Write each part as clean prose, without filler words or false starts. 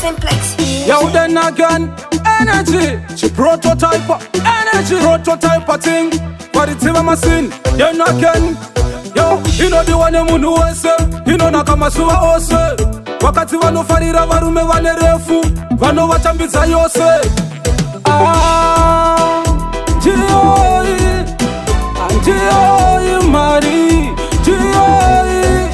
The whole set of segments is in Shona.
Simplex. Yo, then again, energy. She prototype, energy. Prototype thing. For the team I'm sin. Then again, yo, you know the one munu wese. You know nakamasua ose. Wakati wanofarira varume vane refu. Vano vachambidza yose. Jioi, Jioi, Marie, Jioi.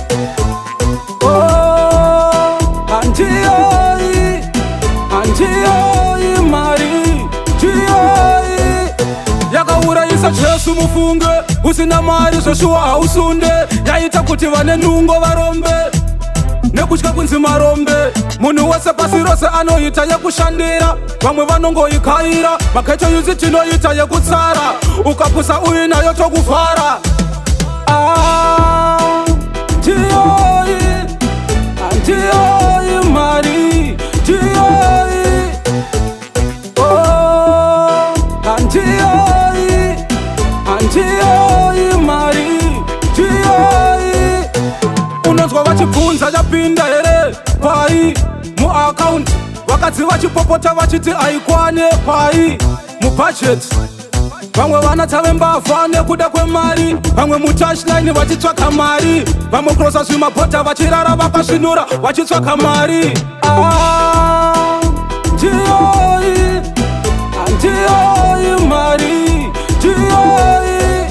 Oh, Jioi, Jioi, Marie, Jioi. Yakaura isa Jesu mufunge. Usina mari Joshua ausunde. Yaita kuti vane nungo varombe. Nekushka kunzi marombe. Munu wese pasi rose anoita yekushandira. Vamwe vanongoikaira. Makaito yuzi tinoita yekutsara. Ukapusa uina yotokufara. Jioi, Jioi, Marie, Jioi. Oh, Jioi, Jioi, Marie, Jioi. Unonzwa vachibvunza chapinda here pai mu account. Vakadzi vachipopota vachiti aikwane pai mu budget. Vamwe vanatsa mbavha nekuda kwemari. Vamwe mu touchline vachitsvaka mari. Vamwe kurosa zvimabhodha vachirara vakasvinura vachitsvaka mari. Jioi, Jioi, Marie, Jioi.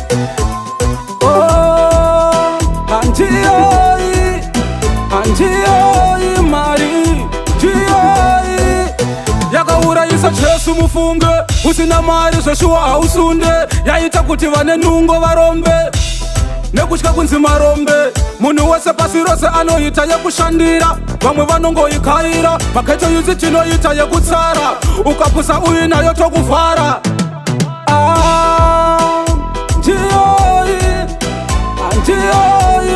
Oh, Jioi, Jioi, Marie, Jioi. Yakaura isa Jesu mufunge. Usina mari Joshua ausunde. Yaita kuti vane nungo varombe. Nekushka kunzi marombe. Munu wese pasi rose anoita yekushandira. Vamwe vanongoikaira. Makaito yuzi tinoita yekutsara. Ukapusa uina yotokufara. Jioi, Jioi,